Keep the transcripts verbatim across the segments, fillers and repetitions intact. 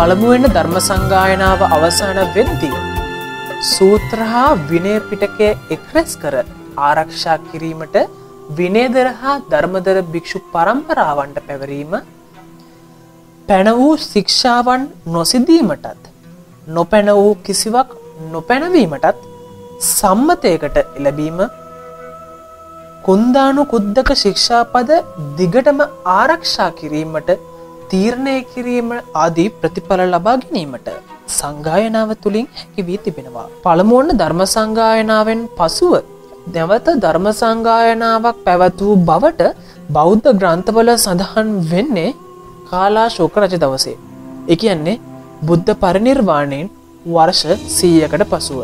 පළමුවෙන් ධර්ම සංගායනාව අවසන් වෙද්දී සූත්‍ර හා විනය පිටකය එක්රැස් කර ආරක්ෂා කිරීමට විනයදර හා ධර්මදර භික්ෂු පරම්පරාවන්ට පැවරීම, පැන වූ ශික්ෂාවන් නොසිදීමටත් නොපැන වූ කිසිවක් නොපැනවීමටත් සම්මතයකට එළබීම, කුන්දානු කුද්දක ශික්ෂාපද දිගටම ආරක්ෂා කිරීමට තීරණය කිරීම ආදී ප්‍රතිඵල ලබා ගැනීමට සංගායනාව තුළින් හැකි වී තිබෙනවා. පළමුවන ධර්ම සංගායනාවෙන් පසුව නැවත ධර්ම සංගායනාවක් පැවැත් වූ බවට බෞද්ධ ග්‍රන්ථවල සඳහන් වෙන්නේ කාලාශෝක රජ දවසේ. ඒ කියන්නේ බුද්ධ පරිනිර්වාණයෙන් වර්ෂ සීයකට පසුව.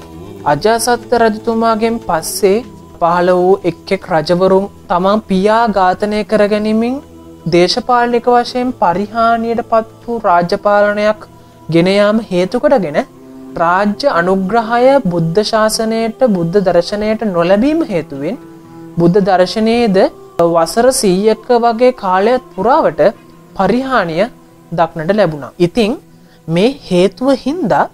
අජාසත් රජතුමාගෙන් පස්සේ පහළ වූ එක් එක් රජවරුන් තමන් පියා ඝාතනය කර ගැනීමෙන් දේශපාලනික වශයෙන් පරිහානියට පත් වූ රාජ්‍යපාලනයක් ගෙන යාම හේතු කොටගෙන රාජ්‍ය අනුග්‍රහය බුද්ධ ශාසනයට බුද්ධ දර්ශනයට නොලැබීම හේතුවෙන් බුද්ධ දර්ශනයේද වසර සීයක වගේ කාලයක් පුරාවට පරිහානිය දක්නට ලැබුණා. ඉතින් මේ හේතුව හින්දා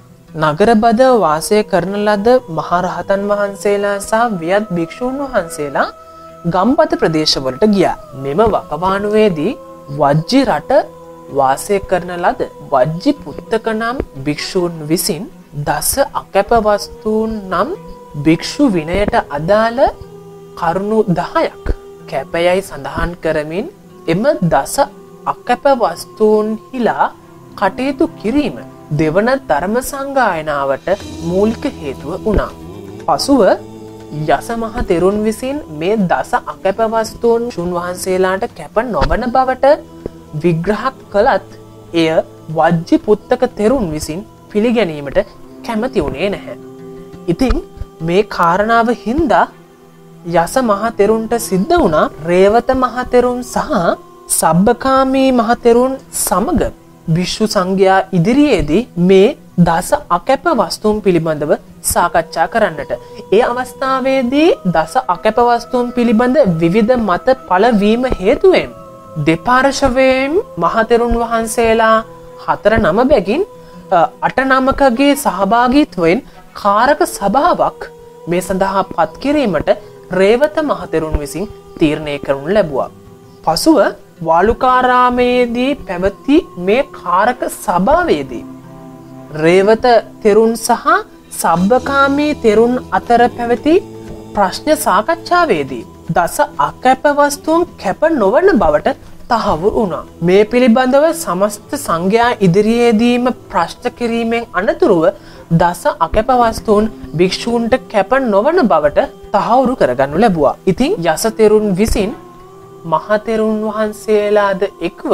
නගරබද වාසය කරන ලද මහරහතන් වහන්සේලා සහ වියත් භික්ෂූන් වහන්සේලා ගම්පත ප්‍රදේශවලට ගියා. මෙම වකවානුවේදී වජ්ජි රට වාසය කරන ලද වජ්ජි පුත්තක නම් භික්ෂූන් විසින් දස අකැප වස්තුන් නම් භික්ෂු විනයට අදාළ කරුණු දහයක් කැපයයි සඳහන් කරමින් එම දස අකැප වස්තුන් හිලා කටයුතු කිරීම දෙවන ධර්ම සංගායනාවට මූලික හේතුව වුණා. පසුව යස මහ තෙරුන් විසින් මේ දස අකැප වස්තුන් ශුන් වහන්සේලාට කැප නොවන බවට විග්‍රහ කළත් එය වජ්ජි පුත්තක තෙරුන් විසින් පිළිගැනීමට කැමති වුණේ නැහැ. ඉතින් මේ කාරණාව හින්දා යස මහ තෙරුන්ට සිද්ධ වුණා රේවත මහ තෙරුන් සහ සබ්බකාමී මහ තෙරුන් සමග භික්ෂු සංඝයා ඉදිරියේදී මේ දස අකැප වස්තුන් පිළිබඳව සාකච්ඡා කරන්නට. ඒ අවස්ථාවේදී දස අකැප වස්තුන් පිළිබඳ විවිධ මත පළවීම හේතුවෙන් දෙපාර්ශවයෙන් මහතෙරුන් වහන්සේලා හතර නම බැගින් අට නමකගේ සහභාගීත්වයෙන් කාරක සභාවක් මේ සඳහා පත් කිරීමට රේවත මහතෙරුන් විසින් තීරණය කරනු ලැබුවා. පසුව වාලුකාරාමයේදී පැවති මේ කාරක සභාවේදී රේවත තෙරුන් සහ සබ්බකාමී තෙරුන් අතර පැවති ප්‍රශ්න සාකච්ඡාවේදී දස අකැප වස්තුන් කැප නොවන බවට තහවුරු වුණා. මේ පිළිබඳව සමස්ත සංඝයා ඉදිරියේදීම ප්‍රශ්න කිරීමෙන් අනතුරුව දස අකැප වස්තුන් භික්ෂූන්ට කැප නොවන බවට තහවුරු කරගනු ලැබුවා. ඉතින් යස තෙරුන් විසින් මහතෙරුන් වහන්සේලාද එක්ව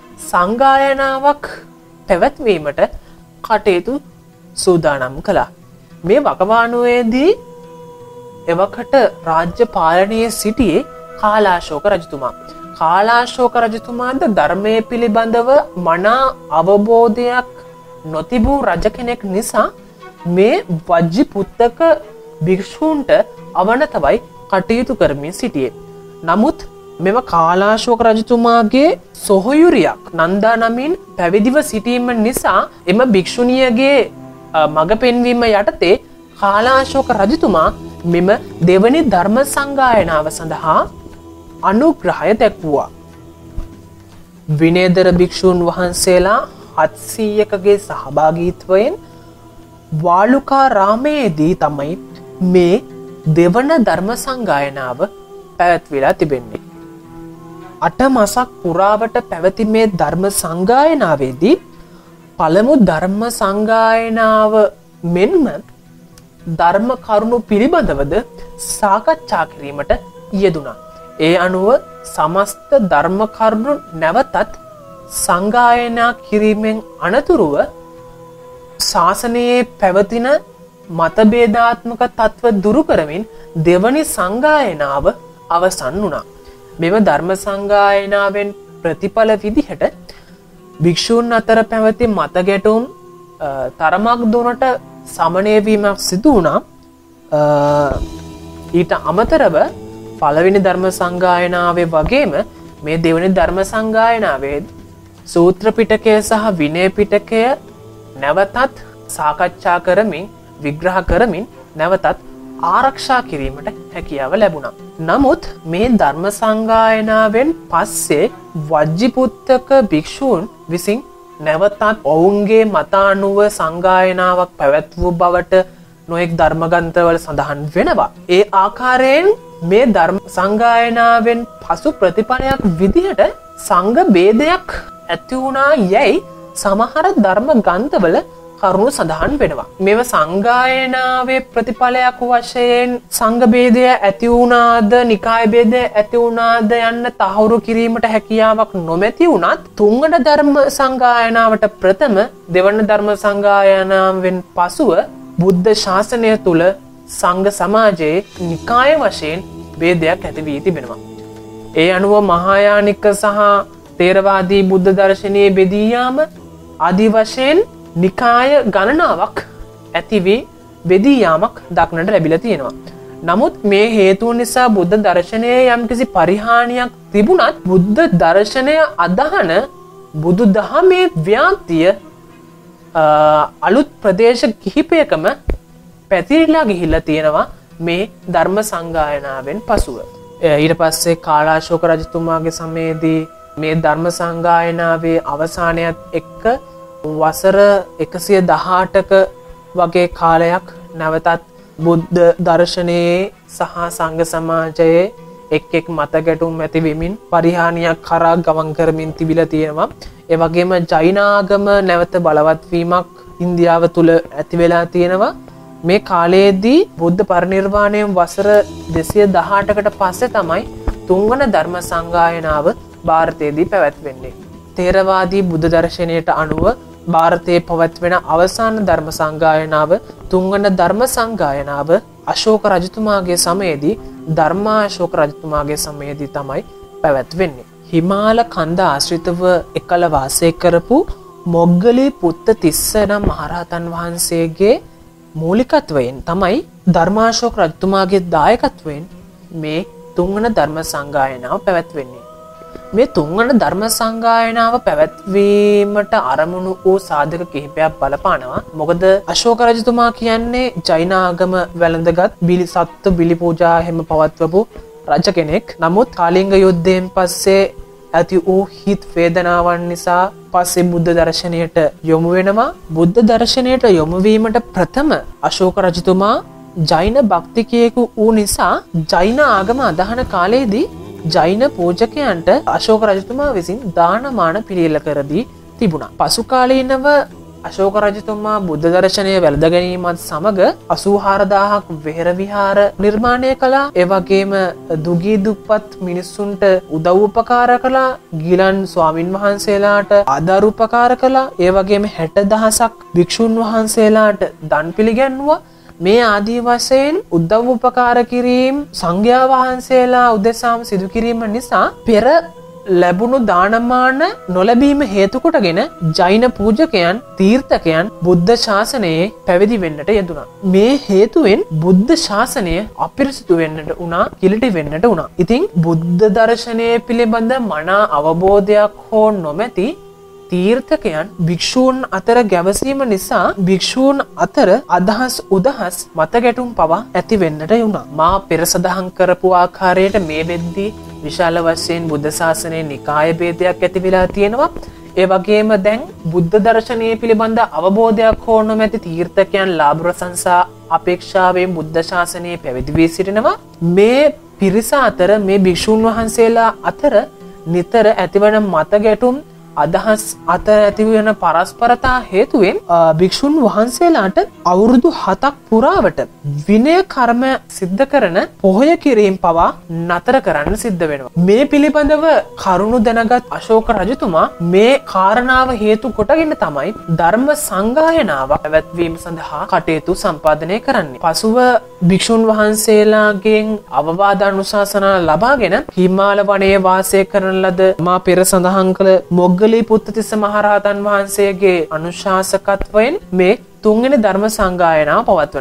සංගායනාවක් පැවැත්වීමට කටයුතු සූදානම් කළා. මේ වකවානුවේදී එවකට රාජ්‍ය පාලනයේ සිටියේ කාලාශෝක රජතුමා. කාලාශෝක රජතුමාද ධර්මය පිළිබඳව මනා අවබෝධයක් නොතිබූ රජ කෙනෙක් නිසා මේ වජ්ජි පුත්තක භික්ෂූන්ට අවනතවයි කටයුතු කරමින් සිටියේ. නමුත් මෙම කාලාශෝක රජතුමාගේ සොහොයුරියක් නන්දා නමින් පැවිදිව සිටීම නිසා එම භික්ෂුණියගේ මඟ පෙන්වීම යටතේ කාලාශෝක රජතුමා මෙම දෙවනි ධර්ම සංගායනාව සඳහා අනුග්‍රහය දැක්වුවා. විනයදර භික්ෂූන් වහන්සේලා හත්සීයකගේ සහභාගීත්වයෙන් වාලුකාරාමයේදී තමයි මේ දෙවන ධර්ම සංගායනාව පැවැත්විලා තිබෙන්නේ. අට මසක් පුරාවට පැවති මේ ධර්ම සංගායනාවේදී පළමු ධර්ම සංගායනාව මෙන්ම ධර්ම කරුණු පිළිබඳවද සාකච්ඡා කිරීමට යෙදුණා. ඒ අනුව සමස්ත ධර්ම කරුණු නැවතත් සංගායනා කිරීමෙන් අනතුරුව ශාසනයේ පැවතින මතභේදාත්මක තත්ත්ව දුරු කරමින් දෙවනි සංගායනාව අවසන් වුණා. මෙම ධර්ම සංගායනාවෙන් ප්‍රතිඵල විදිහට භික්ෂූන් අතර පැවති මත ගැටුම් තරමක් දුරට සමනය වීමක් සිදු වුණා. ඊට අමතරව පළවෙනි ධර්ම සංගායනාවේ වගේම මේ දෙවනි ධර්ම සංගායනාවේ සූත්‍ර පිටකය සහ විනය පිටකය නැවතත් සාකච්ඡා කරමින් විග්‍රහ කරමින් නැවතත් ආරක්ෂා කිරීමට හැකියාව ලැබුණා. නමුත් මේ ධර්ම සංගායනාවෙන් පස්සේ වජ්ජිපුත්තක භික්ෂූන් විසින් නැවතත් ඔවුන්ගේ මතානුව සංගායනාවක් පැවැත්වූ බවට නොයෙක් ධර්මගන්ථවල සඳහන් වෙනවා. ඒ ආකාරයෙන් මේ ධර්ම සංගායනාවෙන් පසු ප්‍රතිඵලයක් විදිහට සංඝ ભેදයක් ඇති වුණා යැයි සමහර ධර්ම ග්‍රන්ථවල කරුණු සඳහන් වෙනවා. මේව සංගායනාවේ ප්‍රතිඵලයක් වශයෙන් සංඝ ભેදය ඇති වුණාද නිකාය ભેදය ඇති වුණාද යන්න තහවුරු කිරීමට හැකියාවක් නොමැති වුණත් තුන්වන ධර්ම සංගායනාවට ප්‍රථම දෙවන ධර්ම සංගායනාවෙන් පසුව බුද්ධ ශාසනය තුල සංඝ සමාජයේ නිකාය වශයෙන් ભેදයක් ඇති වී තිබෙනවා. ඒ අනුව මහායානික සහ තේරවාදී බුද්ධ දර්ශනයේ බෙදී යාම ආදී වශයෙන් නිකාය ගණනාවක් ඇති වී බෙදී යාමක් දක්නට ලැබිලා තියෙනවා. නමුත් මේ හේතුන් නිසා බුද්ධ දර්ශනයේ යම්කිසි පරිහානියක් තිබුණත් බුද්ධ දර්ශනය අදහන බුදු දහමේ ව්‍යාප්තිය අලුත් ප්‍රදේශ කිහිපයකම පැතිරිලා ගිහිල්ලා තියෙනවා මේ ධර්ම සංගායනාවෙන් පසුව. ඊට පස්සේ කාලාශෝක රජතුමාගේ සමයේදී මේ ධර්ම සංගායනාවේ අවසානයත් එක්ක වසර එකසිය දහඅටක වගේ කාලයක් නැවතත් බුද්ධ දර්ශනයේ සහ සංඝ සමාජයේ එක් එක් මත ගැටුම් ඇති වෙමින් පරිහානියක් කරා ගමන් කරමින් තිබිලා තියෙනවා. ඒ වගේම ජෛන ආගම නැවත බලවත් වීමක් ඉන්දියාව තුල ඇති වෙලා තියෙනවා. මේ කාලයේදී බුද්ධ පරිනිර්වාණයෙන් වසර දෙසිය දහඅටකට පස්සේ තමයි තුන්වන ධර්ම සංගායනාව ಭಾರತයේදී පැවැත්වෙන්නේ. තේරවාදී බුද්ධ දර්ශනයට අනුව ಭಾರತයේ පවත්වෙන අවසාන ධර්ම සංගායනාව තුන්වන ධර්ම සංගායනාව අශෝක රජතුමාගේ සමයේදී ධර්මාශෝක රජතුමාගේ සමයේදී තමයි පැවැත්වෙන්නේ. හිමාල කන්ද ආශ්‍රිතව එකල වාසය කරපු මොග්ගලී පුත්ත තිස්ස නම් මහරහතන් වහන්සේගේ මූලිකත්වයෙන් තමයි ධර්මාශෝක රජතුමාගේ දායකත්වයෙන් මේ තුන්වන ධර්ම සංගායනාව පැවැත්වෙන්නේ. මේ තුන්වන ධර්ම සංගායනාව පැවැත්වීමට අරමුණු වූ සාධක කිහිපයක් බලපානවා. මොකද අශෝක රජතුමා කියන්නේ ජෛන ආගම වැළඳගත් බිලි සත්තු බිලි පූජා හැම පවත්වපු රජ කෙනෙක්. නමුත් කාලිංග යුද්ධයෙන් පස්සේ ඇති වූ හිත් වේදනාවන් නිසා පස්සේ බුද්ධ දර්ශනයට යොමු වෙනවා. බුද්ධ දර්ශනයට යොමු වීමට ප්‍රථම අශෝක රජතුමා ජෛන භක්තිකයෙකු වූ නිසා ජෛන ආගම අදහන කාලයේදී ජෛන පූජකයන්ට අශෝක රජතුමා විසින් දානමාන පිළියෙල කර දී තිබුණා. පසු කාලීනව අශෝක රජතුමා බුද්ධ දර්ශනය වැළඳ ගැනීමත් සමග අසූ හාරදාහක් වෙහෙර විහාර නිර්මාණය කළා. ඒ වගේම දුගී දුප්පත් මිනිස්සුන්ට උදව් උපකාර කළා. ගිලන් ස්වාමින් වහන්සේලාට ආධාර උපකාර කළා. ඒ වගේම හැට දහසක් භික්ෂුන් වහන්සේලාට දන් පිළිගැන්වුවා. මේ ආදී වශයෙන් උදව් උපකාර කිරීම සංඝයා වහන්සේලා උදෙසාම සිදු කිරීම නිසා පෙර ලැබුණු දානමාන නොලැබීම හේතු කොටගෙන ජෛන පූජකයන් තීර්ථකයන් බුද්ධ ශාසනයේ පැවිදි වෙන්නට යෙදුණා. මේ හේතුවෙන් බුද්ධ ශාසනය අපිරිසිදු වෙන්නට උනා, කිලිටි වෙන්නට උනා. ඉතින් බුද්ධ දර්ශනය පිළිබඳ මනා අවබෝධයක් හෝ නොමැති තීර්ථකයන් භික්ෂූන් අතර ගැවසීම නිසා භික්ෂූන් අතර අදහස් උදහස් මත ගැටුම් පවා ඇති වෙන්නට වුණා. මා පෙර සඳහන් කරපු ආකාරයට මේ වෙද්දී විශාල වශයෙන් බුද්ධ ශාසනයේ නිකාය ભેදයක් ඇති වෙලා තියෙනවා. ඒ වගේම දැන් බුද්ධ දර්ශනය පිළිබඳ අවබෝධයක් හෝ නොමැති තීර්ථකයන් ලාභ ප්‍රශංසා අපේක්ෂාවෙන් බුද්ධ ශාසනයේ පැවිදි වී සිටිනවා. මේ පිරිස අතර මේ භික්ෂූන් වහන්සේලා අතර නිතර ඇතිවන මත ගැටුම් අදහස් අතර ඇතිවන පරස්පරතා හේතුවෙන් භික්ෂුන් වහන්සේලාට අවුරුදු හතක් පුරාවට විනය කර්ම සිද්ධ කරන පොහොය කිරීම පවා නතර කරන්න සිද්ධ වෙනවා. මේ පිළිබඳව කරුණු දැනගත් අශෝක රජතුමා මේ කාරණාව හේතු කොටගෙන තමයි ධර්ම සංගායනාවක් පැවැත්වීම සඳහා කටයුතු සම්පාදනය කරන්නේ. පසුව භික්ෂුන් වහන්සේලාගෙන් අවවාද අනුශාසනා ලබාගෙන හිමාල වනයේ වාසය කරන ලද මා පෙර සඳහන් කළ මොග්ගලී පුත්තතිස්ස මහරහතන් වහන්සේගේ අනුශාසකත්වයෙන් මේ තුන්වෙනි ධර්ම සංගායනාව පවත්වනවා.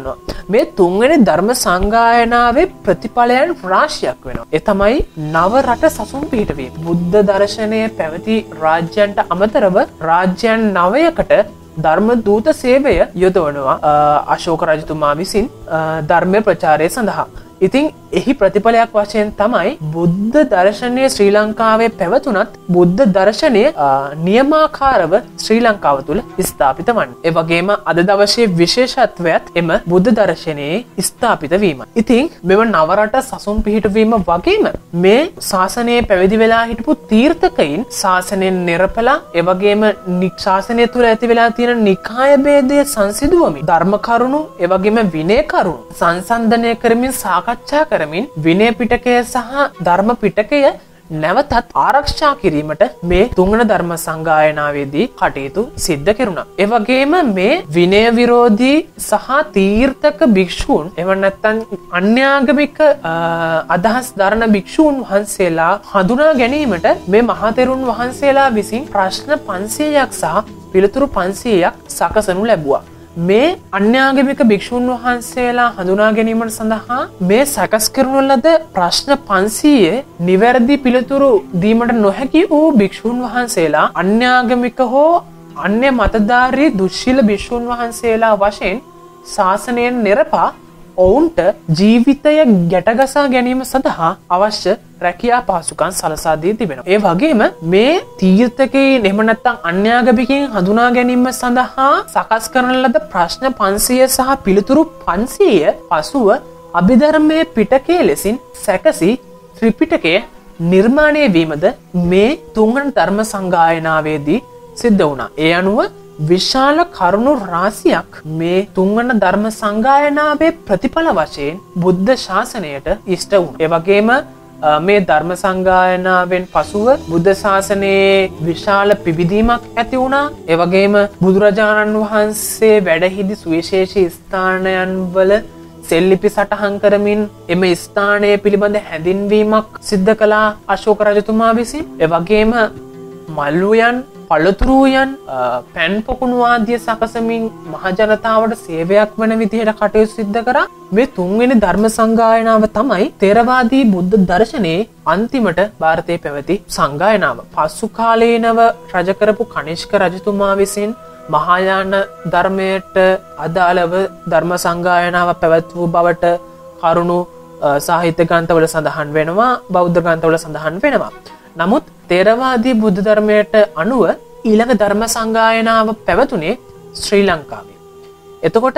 මේ තුන්වෙනි ධර්ම සංගායනාවේ ප්‍රතිඵලයන් රාශියක් වෙනවා. ඒ තමයි නව රට සසුන් පිහිටවීම. බුද්ධ දර්ශනය පැවති රාජ්‍යයන්ට අමතරව රාජ්‍යයන් නවයකට ධර්ම දූත සේවය යොදවනවා අශෝක රජතුමා විසින් ධර්මය ප්‍රචාරය සඳහා. ඉතින් එහි ප්‍රතිඵලයක් වශයෙන් තමයි බුද්ධ දර්ශනය ශ්‍රී ලංකාවේ පැවතුනත් බුද්ධ දර්ශනය නියමාකාරව ශ්‍රී ලංකාව තුළ ස්ථාපිත වන්නේ. ඒ වගේම අද දවසේ විශේෂත්වයත් එම බුද්ධ දර්ශනයේ ස්ථාපිත වීම. ඉතින් මෙම නවරට සසුන් පිහිටවීම වගේම මේ ශාසනයේ පැවිදි වෙලා හිටපු තීර්ථකයින් ශාසනයෙන් නිරපලා ඒ වගේම ශාසනය තුළ ඇති වෙලා තියෙන නිකාය ભેදය සංසිඳුවමින් ධර්ම කරුණු ඒ වගේම විනය කරුණු සංසන්දනය කරමින් සාකච්ඡා කරමින් විනය පිටකය සහ ධර්ම පිටකය නැවතත් ආරක්ෂා කිරීමට මේ තුන්වන ධර්ම සංගායනාවේදී කටයුතු සිද්ධ කෙරුණා. ඒ වගේම මේ විනය විරෝධී සහ තීර්ථක භික්ෂූන් එව නැත්තම් අන්‍යාගමික අදහස් දරන භික්ෂූන් වහන්සේලා හඳුනා ගැනීමට මේ මහතෙරුන් වහන්සේලා විසින් ප්‍රශ්න පන්සීයක් සහ පිළිතුරු පන්සීයක් සකසනු ලැබුවා. මේ අන්‍යාගමික භික්ෂූන් වහන්සේලා හඳුනා ගැනීමට සඳහා මේ සකස් කරනු ලද ප්‍රශ්න පන්සීයේ නිවැරදි පිළිතුරු දීමට නොහැකි වූ භික්ෂූන් වහන්සේලා අන්‍යාගමික හෝ අන්‍ය මතධාරී දුස්සීල භික්ෂූන් වහන්සේලා වශයෙන් ශාසනයෙන් නිරපා ඔවුන්ට ජීවිතය ගැටගසා ගැනීම සඳහා අවශ්‍ය රැකියා පහසුකම් සලසා දී තිබෙනවා. ඒ වගේම මේ තීර්ථකයන් එහෙම නැත්නම් අන්‍යාගමිකයන් හඳුනා ගැනීම සඳහා සකස් කරන ලද ප්‍රශ්න පන්සීය සහ පිළිතුරු පන්සීය පසුව අභිධර්මයේ පිටකයේ ලෙසින් සැකසී ත්‍රිපිටකය නිර්මාණය වීමද මේ තුන්වන ධර්ම සංගායනාවේදී සිද්ධ වුණා. ඒ අනුව විශාල කරුණු රාශියක් මේ තුන්වන ධර්ම සංගායනාවේ ප්‍රතිඵල වශයෙන් බුද්ධ ශාසනයට ඉෂ්ට වුණා. ඒ වගේම මේ ධර්ම සංගායනාවෙන් පසුව බුද්ධ ශාසනයේ විශාල පිබිදීමක් ඇති වුණා. ඒ වගේම බුදුරජාණන් වහන්සේ වැඩ හිඳි සුවිශේෂී ස්ථානයන් වල සෙල්ලිපි සටහන් කරමින් එම ස්ථානය පිළිබඳ හැඳින්වීමක් සිද්ධ කළා අශෝක රජතුමා විසින්. ඒ වගේම මල්ලුයන් පළතුරුයන් පැන් පොකුණු ආදිය සකසමින් මහජනතාවට සේවයක් වන විදිහට කටයුතු සිද්ධ කරා. මේ තුන්වෙනි ධර්ම සංගායනාව තමයි ථේරවාදී බුද්ධ දර්ශනයේ අන්තිමට ಭಾರತයේ පැවති සංගායනාව. පසු කාලීනව රජ කරපු කනිෂ්ක රජතුමා විසින් මහායාන ධර්මයට අදාළව ධර්ම සංගායනාව පැවැත්වූ බවට කරුණු සාහිත්‍ය ග්‍රන්ථවල සඳහන් වෙනවා, බෞද්ධ ග්‍රන්ථවල සඳහන් වෙනවා. නමුත් ථේරවාදී බුද්ධ ධර්මයට අනුව ඊළඟ ධර්ම සංගායනාව පැවතුනේ ශ්‍රී ලංකාවේ. එතකොට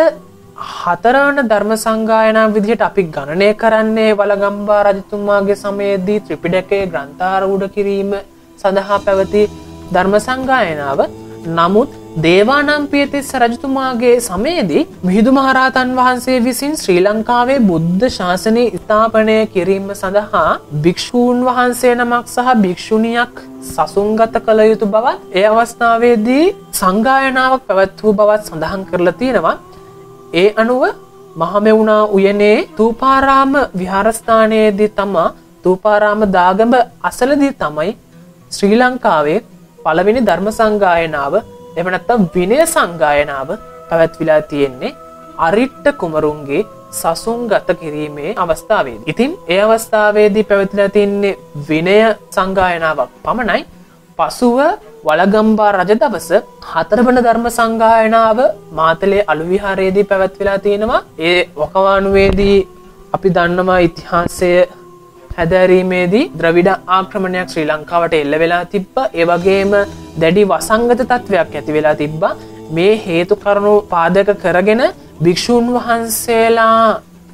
හතරවන ධර්ම සංගායනාව විදිහට අපි ගණනය කරන්නේ වළගම්බා රජතුමාගේ සමයේදී ත්‍රිපිටකයේ ග්‍රන්ථාරූඪ කිරීම සඳහා පැවති ධර්ම සංගායනාව. නමුත් දේවානම්පියතිස්ස රජතුමාගේ සමයේදී මිහිඳු මහරහතන් වහන්සේ විසින් ශ්‍රී ලංකාවේ බුද්ධ ශාසනය ස්ථාපනය කිරීම සඳහා භික්ෂූන් වහන්සේ නමක් සහ භික්ෂුණියක් සසුන්ගත කළ යුතු බවත් ඒ අවස්ථාවේදී සංගායනාවක් පැවැත්වූ බවත් සඳහන් කරලා තියෙනවා. ඒ අනුව මහමෙවුනා උයනේ තූපාරාම විහාරස්ථානයේදී තමා තූපාරාම දාගඹ අසලදී තමයි ශ්‍රී ලංකාවේ පළවෙනි ධර්ම සංගායනාව එහෙම නැත්නම් විනය සංගායනාව පැවැත්විලා තියෙන්නේ අරිට්ඨ කුමරුන්ගේ සසුන්ගත කිරීමේ අවස්ථාවේදී. ඉතින් ඒ අවස්ථාවේදී පැවැත්විලා තින්නේ විනය සංගායනාවක් පමණයි. පසුව වළගම්බා රජ දවස හතරවන ධර්ම සංගායනාව මාතලේ අලු විහාරයේදී පැවැත්විලා තියෙනවා. ඒ වකවානුවේදී අපි දන්නවා ඉතිහාසය හැදෑරීමේදී ද්‍රවිඩ ආක්‍රමණයක් ශ්‍රී ලංකාවට එල්ල වෙලා තිබ්බා. ඒ වගේම දැඩි වසංගත තත්වයක් ඇති වෙලා තිබ්බා. මේ හේතු කරුණු පාදක කරගෙන භික්ෂූන් වහන්සේලා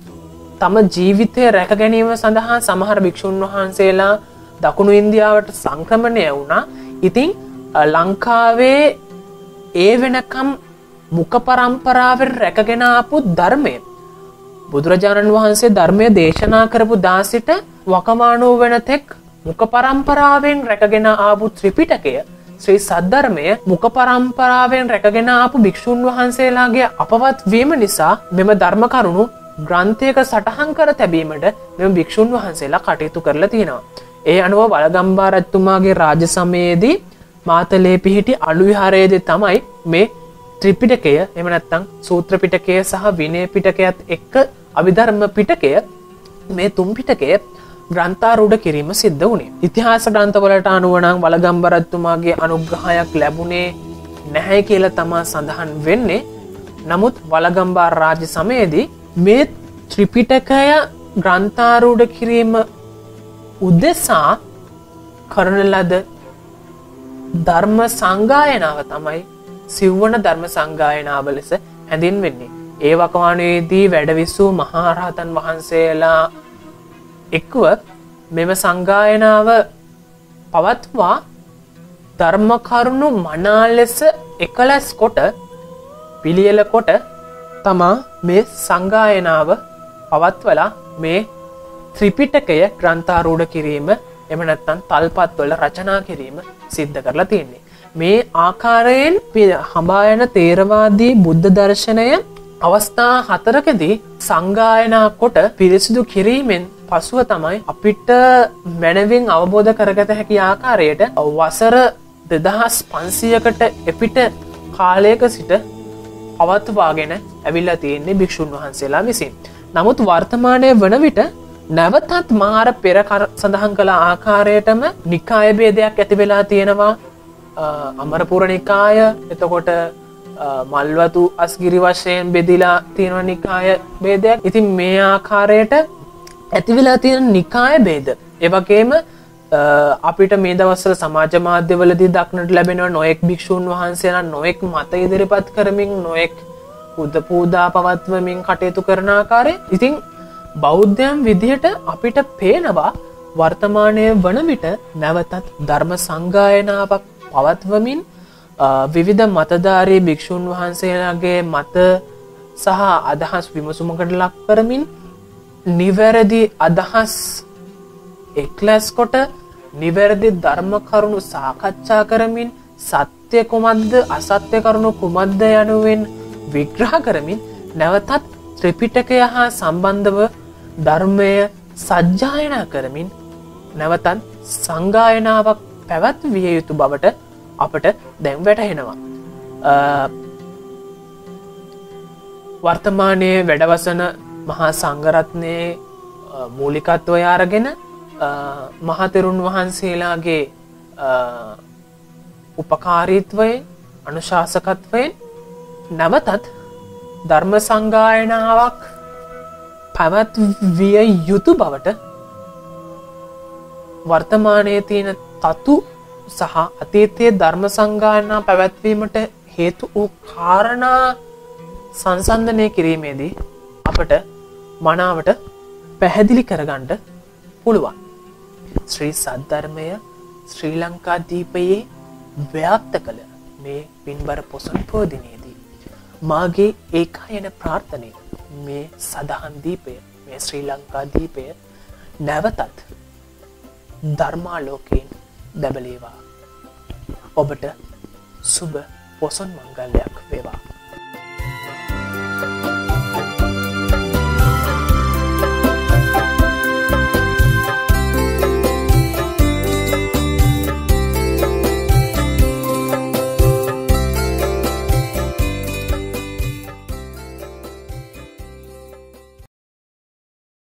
තම ජීවිතය රැක ගැනීම සඳහා සමහර භික්ෂූන් වහන්සේලා දකුණු ඉන්දියාවට සංක්‍රමණය වුණා. ඉතින් ලංකාවේ ඒ වෙනකම් මුඛ පරම්පරාවෙන් රැකගෙන ආපු ධර්මය බුදුරජාණන් වහන්සේ ධර්මය දේශනා කරපු දා සිට වකවානුව වෙන තෙක් මුඛ පරම්පරාවෙන් රැකගෙන ආපු ත්‍රිපිටකය ශ්‍රී සද්ධර්මය මුඛ පරම්පරාවෙන් රැකගෙන ආපු භික්ෂුන් වහන්සේලාගේ අපවත් වීම නිසා මෙම ධර්ම කරුණු ග්‍රන්ථයක සටහන් කර තැබීමට මෙම භික්ෂුන් වහන්සේලා කටයුතු කරලා තියෙනවා. ඒ අනුව වළගම්බා රජතුමාගේ රාජ්‍ය සමයේදී මාතලේ පිහිටි අලු විහාරයේදී තමයි මේ ත්‍රිපිටකය එහෙම නැත්නම් සූත්‍ර පිටකය සහ විනය පිටකයත් එක්ක අභිධර්ම පිටකය මේ තුන් පිටකය ග්‍රන්ථාරූඪ කිරීම සිද්ධ වුණේ. ඉතිහාස ග්‍රන්ථවලට අනුව නම් වළගම්බ රජතුමාගේ අනුග්‍රහයක් ලැබුණේ නැහැ කියලා තමයි සඳහන් වෙන්නේ. නමුත් වළගම්බ රාජ්‍ය සමයේදී මේ ත්‍රිපිටකය ග්‍රන්ථාරූඪ කිරීම උදෙසා කරන ලද ධර්ම සංගායනාව තමයි සිව්වන ධර්ම සංගායනාව ලෙස හැඳින්වෙන්නේ. ඒ වකවානුවේදී වැඩවිසූ මහරහතන් වහන්සේලා එක්ව මෙම සංගායනාව පවත්වා ධර්ම කරුණු මනා ලෙස එකලස් කොට පිළියෙල කොට තමා මේ සංගායනාව පවත්වලා මේ ත්‍රිපිටකය ග්‍රන්ථාරූඪ කිරීම එම නැත්නම් තල්පත්වල රචනා කිරීම සිද්ධ කරලා තියෙන්නේ. මේ ආකාරයෙන් හඹා යන තේරවාදී බුද්ධ දර්ශනය අවස්ථා හතරකදී සංගායනා කොට පිරිසිදු කිරීමෙන් පසුව තමයි අපිට මනවින් අවබෝධ කරගත හැකි ආකාරයට වසර දෙදහස් පන්සියයකට එපිට කාලයක සිට පවත්වාගෙන ඇවිල්ලා තියෙන්නේ භික්ෂුන් වහන්සේලා විසින්. නමුත් වර්තමානය වන විට නැවතත් මාර පෙර සඳහන් කළ ආකාරයටම නිකාය භේදයක් ඇති වෙලා තියෙනවා. අමරපුර නිකාය, එතකොට මල්වතු අස්ගිරි වශයෙන් බෙදිලා තියෙන නිකාය භේදයක්. ඉතින් මේ ආකාරයට ඇති වෙලා තියෙන නිකාය භේද ඒ වගේම අපිට මේ දවස්වල සමාජ මාධ්‍යවලදී දක්නට ලැබෙනවා නොඑක් භික්ෂුන් වහන්සේලා නොඑක් මත ඉදිරිපත් කරමින් නොඑක් බුද්ධ පූජා පවත්වමින් කටයුතු කරන ආකාරය. ඉතින් බෞද්ධයන් විදිහට අපිට පේනවා වර්තමානය වන විට නැවතත් ධර්ම සංගායනාවක් පවත්වමින් විවිධ මතධාරී භික්ෂුන් වහන්සේලාගේ මත සහ අදහස් විමසුමකට ලක් කරමින් නිවැරදි අදහස් එක්ලස් කොට නිවැරදි ධර්ම කරුණු සාකච්ඡා කරමින් සත්‍ය කුමක්ද අසත්‍ය කරුණු කුමක්ද යනුවෙන් විග්‍රහ කරමින් නැවතත් ත්‍රිපිටකය හා සම්බන්ධව ධර්මය සජ්ජායනා කරමින් නැවතත් සංගායනාවක් පැවැත්විය යුතු බවට අපට දැන් වැටහෙනවා. වර්තමානයේ වැඩවසන මහා සංඝරත්නයේ මූලිකත්වය අරගෙන මහතෙරුන් වහන්සේලාගේ උපකාරීත්වයෙන් අනුශාසකත්වයෙන් නැවතත් ධර්ම සංගායනාවක් පැවැත්විය යුතු බවට වර්තමානයේ තියෙන තතු සහ අතීතයේ ධර්ම සංගායනා පැවැත්වීමට හේතු වූ කාරණා සංසන්දනය කිරීමේදී අපට මනාවට පැහැදිලි කරගන්න පුළුවන්. ශ්‍රී සද්ධර්මය ශ්‍රී ලංකාදීපයේ ව්‍යාප්ත කළ මේ පින්බර පොසොන් පෝදිනේදී මාගේ ඒකායන ප්‍රාර්ථනය මේ සදහන් දීපය මේ ශ්‍රී ලංකාදීපය නැවතත් ධර්මාලෝකයෙන් දැබලේවා. ඔබට සුබ පොසොන් මංගල්‍යයක් වේවා.